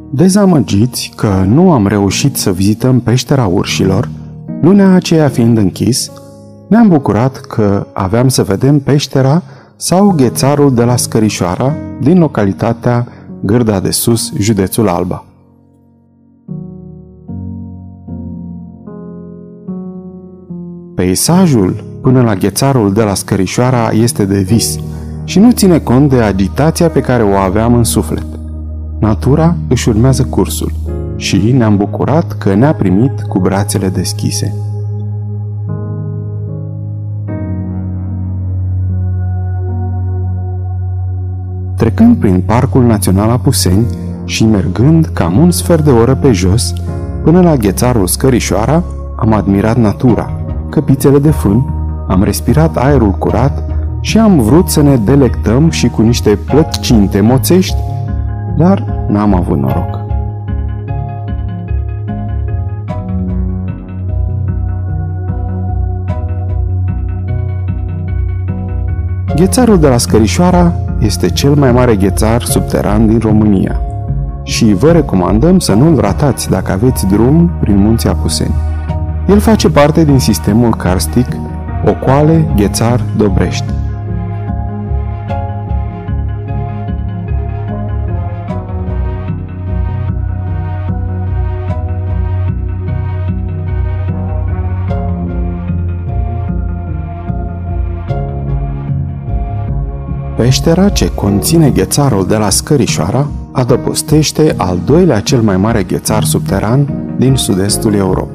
Dezamăgiți că nu am reușit să vizităm peștera urșilor, lunea aceea fiind închis, ne-am bucurat că aveam să vedem peștera sau ghețarul de la Scărișoara, din localitatea Gârda de Sus, județul Alba. Peisajul până la ghețarul de la Scărișoara este de vis și nu ține cont de agitația pe care o aveam în suflet. Natura își urmează cursul și ne-am bucurat că ne-a primit cu brațele deschise. Trecând prin Parcul Național Apuseni și mergând cam un sfert de oră pe jos, până la ghețarul Scărișoara, am admirat natura, căpițele de fân, am respirat aerul curat și am vrut să ne delectăm și cu niște plăcinte moțești, dar n-am avut noroc. Ghețarul de la Scărișoara este cel mai mare ghețar subteran din România și vă recomandăm să nu-l ratați dacă aveți drum prin Munții Apuseni. El face parte din sistemul karstic Ocoale-Ghețar-Dobrești. Peștera ce conține ghețarul de la Scărișoara adăpostește al doilea cel mai mare ghețar subteran din sud-estul Europei.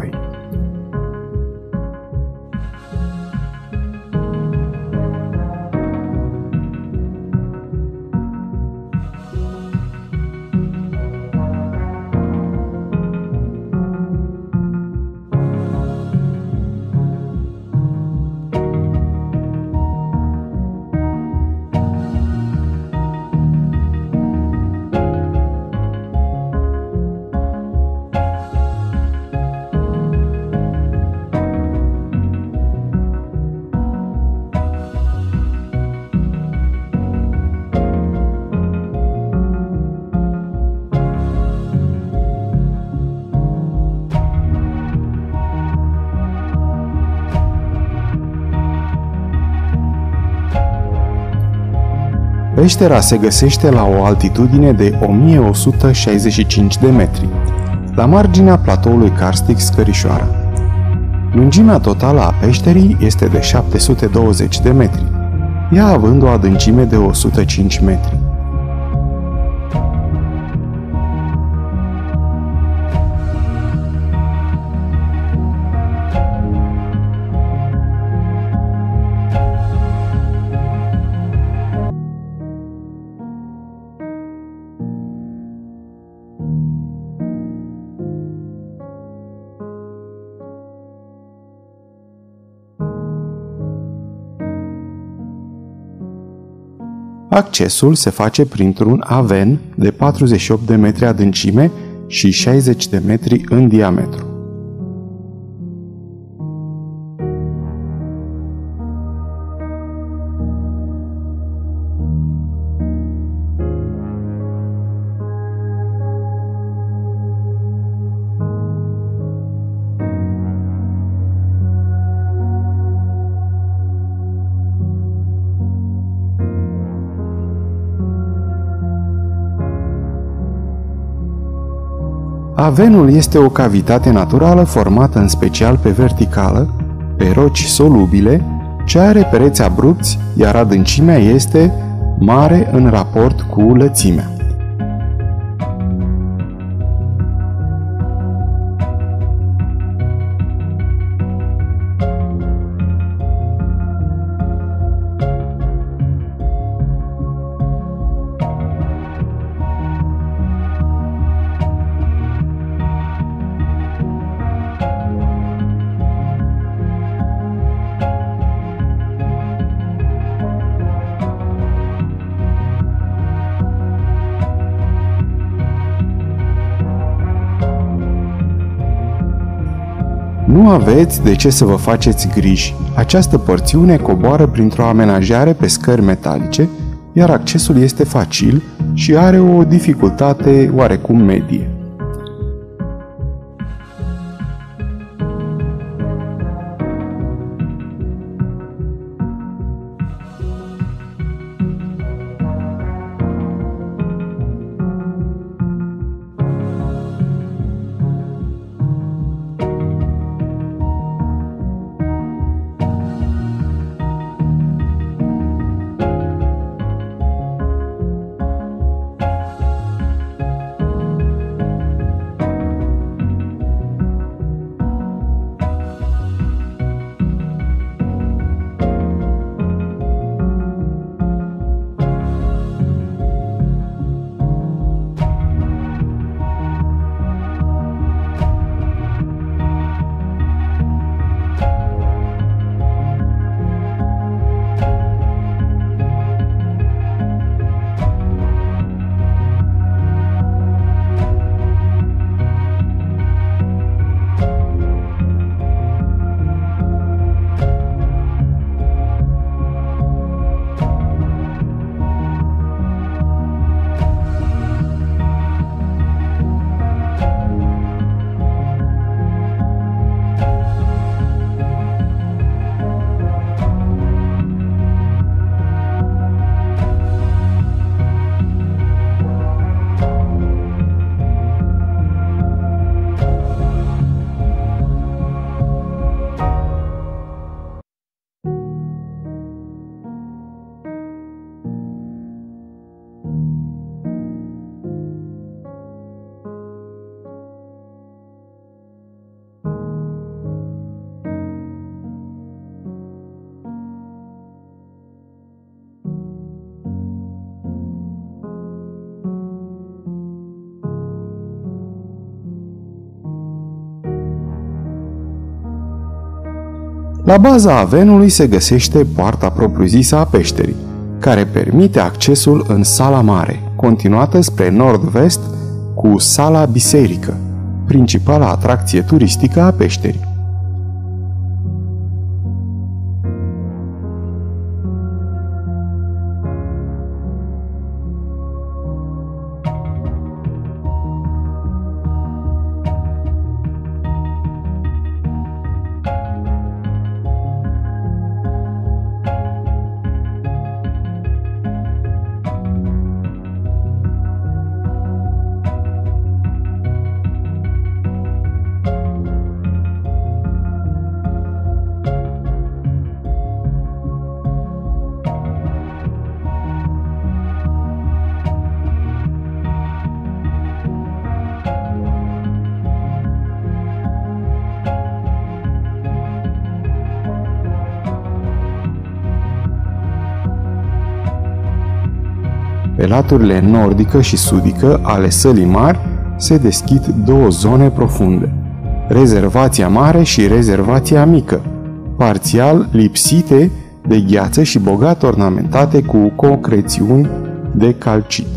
Peștera se găsește la o altitudine de 1165 de metri, la marginea platoului karstic Scărișoara. Lungimea totală a peșterii este de 720 de metri, ea având o adâncime de 105 metri. Accesul se face printr-un aven de 48 de metri adâncime și 60 de metri în diametru. Avenul este o cavitate naturală formată în special pe verticală, pe roci solubile, ce are pereți abrupți, iar adâncimea este mare în raport cu lățimea. Nu aveți de ce să vă faceți griji. Această porțiune coboară printr-o amenajare pe scări metalice, iar accesul este facil, și are o dificultate oarecum medie. La baza avenului se găsește poarta propriu-zisă a peșterii, care permite accesul în sala mare, continuată spre nord-vest cu sala biserică, principala atracție turistică a peșterii. Pe laturile nordică și sudică ale sălii mari se deschid două zone profunde, rezervația mare și rezervația mică, parțial lipsite de gheață și bogat ornamentate cu concrețiuni de calcit.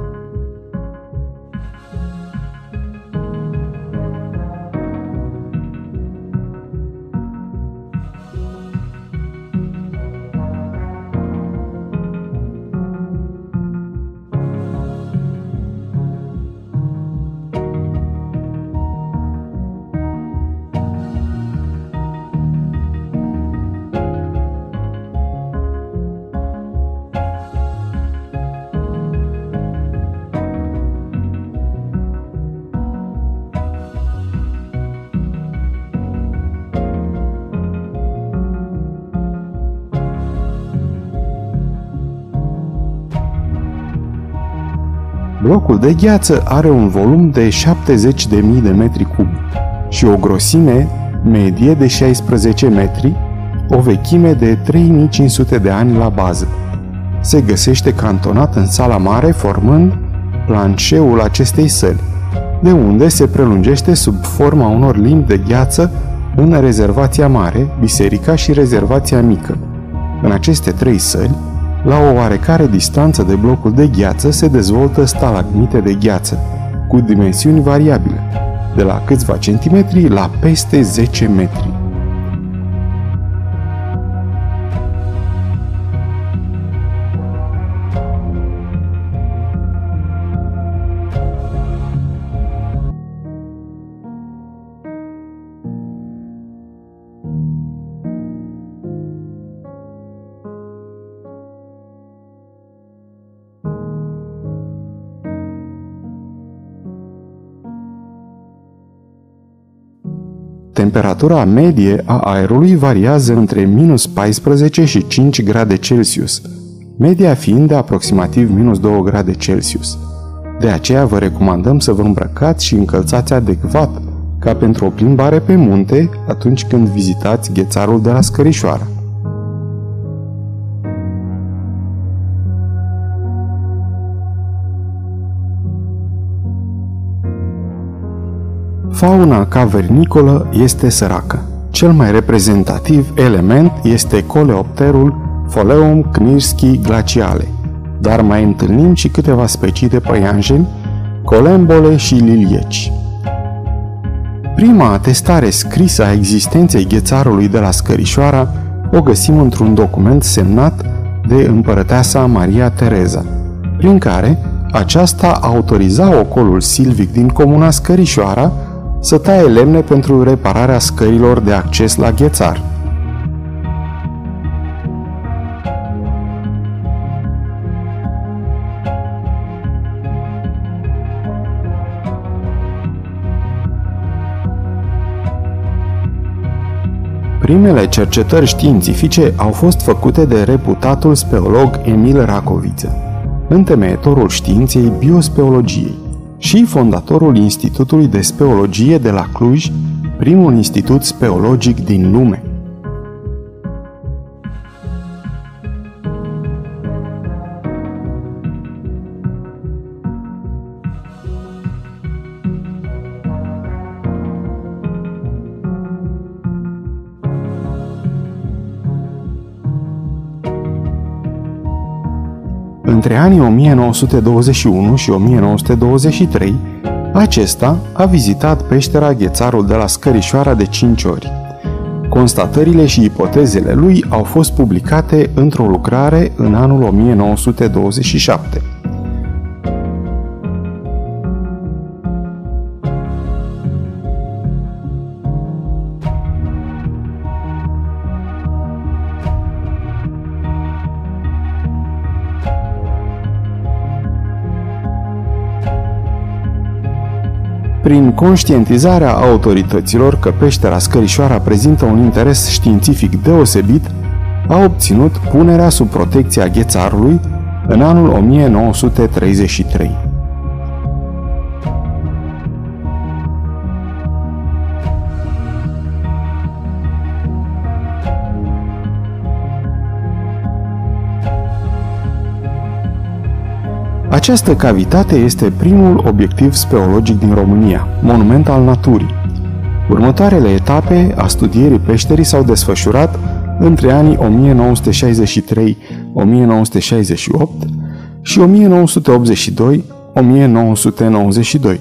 Blocul de gheață are un volum de 70.000 de metri cubi și o grosime medie de 16 metri, o vechime de 3500 de ani la bază. Se găsește cantonat în sala mare, formând planșeul acestei săli, de unde se prelungește sub forma unor limbi de gheață în rezervația mare, biserica și rezervația mică. În aceste trei săli, la o oarecare distanță de blocul de gheață se dezvoltă stalagmite de gheață, cu dimensiuni variabile, de la câțiva centimetri la peste 10 metri. temperatura medie a aerului variază între minus 14 și 5 grade Celsius, media fiind de aproximativ minus 2 grade Celsius. De aceea vă recomandăm să vă îmbrăcați și încălțați adecvat, ca pentru o plimbare pe munte atunci când vizitați Ghețarul de la Scărișoara. Fauna cavernicolă este săracă. Cel mai reprezentativ element este coleopterul Pholeum knirschii glaciale, dar mai întâlnim și câteva specii de păianjeni, colembole și lilieci. Prima atestare scrisă a existenței Ghețarului de la Scărișoara o găsim într-un document semnat de împărăteasa Maria Tereza, prin care aceasta autoriza ocolul silvic din comuna Scărișoara să taie lemne pentru repararea scărilor de acces la Ghețar. Primele cercetări științifice au fost făcute de reputatul speolog Emil Racoviță, întemeietorul științei biospeologiei și fondatorul Institutului de Speologie de la Cluj, primul institut speologic din lume. Între anii 1921 și 1923, acesta a vizitat peștera Ghețarul de la Scărișoara de 5 ori. Constatările și ipotezele lui au fost publicate într-o lucrare în anul 1927. Prin conștientizarea autorităților că peștera Scărișoara prezintă un interes științific deosebit, a obținut punerea sub protecția Ghețarului în anul 1933. Această cavitate este primul obiectiv speologic din România, monument al naturii. Următoarele etape a studierii peșterii s-au desfășurat între anii 1963-1968 și 1982-1992.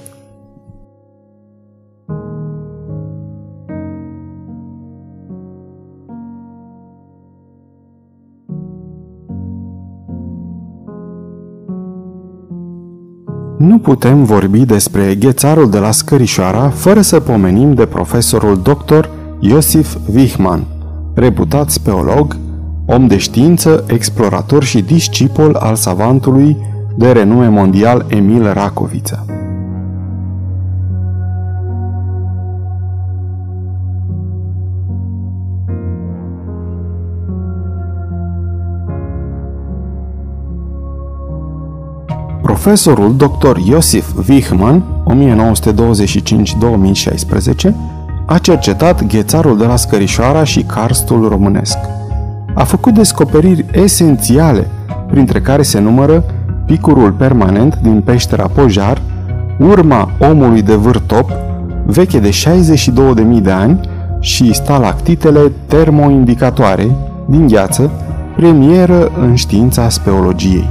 Nu putem vorbi despre Ghețarul de la Scărișoara fără să pomenim de profesorul dr. Iosif Wichmann, reputat speolog, om de știință, explorator și discipol al savantului de renume mondial Emil Racoviță. Profesorul dr. Iosif Wichmann, 1925-2016, a cercetat Ghețarul de la Scărișoara și karstul românesc. A făcut descoperiri esențiale, printre care se numără picurul permanent din peștera Pojar, urma omului de vârtop, veche de 62.000 de ani, și stalactitele termoindicatoare din gheață, premieră în știința speologiei.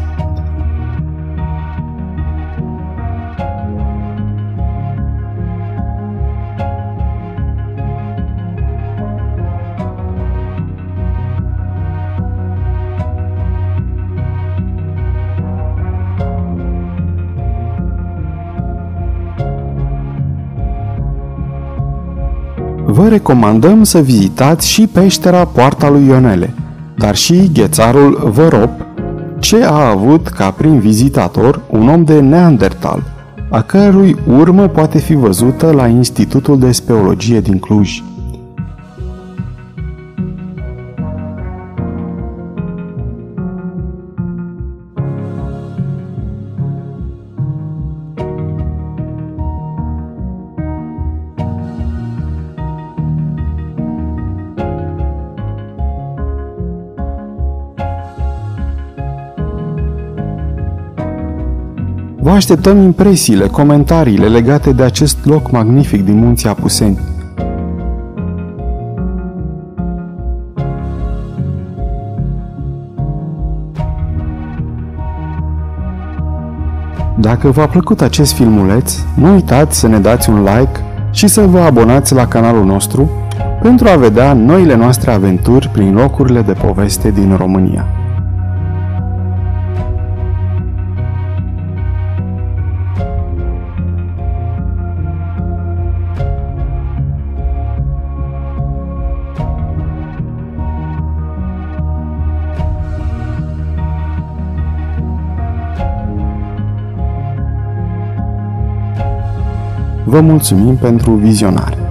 Vă recomandăm să vizitați și peștera Poarta lui Ionele, dar și Ghețarul Vărop, ce a avut ca prim vizitator un om de Neandertal, a cărui urmă poate fi văzută la Institutul de Speologie din Cluj. Vă așteptăm impresiile, comentariile legate de acest loc magnific din Munții Apuseni. Dacă v-a plăcut acest filmuleț, nu uitați să ne dați un like și să vă abonați la canalul nostru pentru a vedea noile noastre aventuri prin locurile de poveste din România. Vă mulțumim pentru vizionare!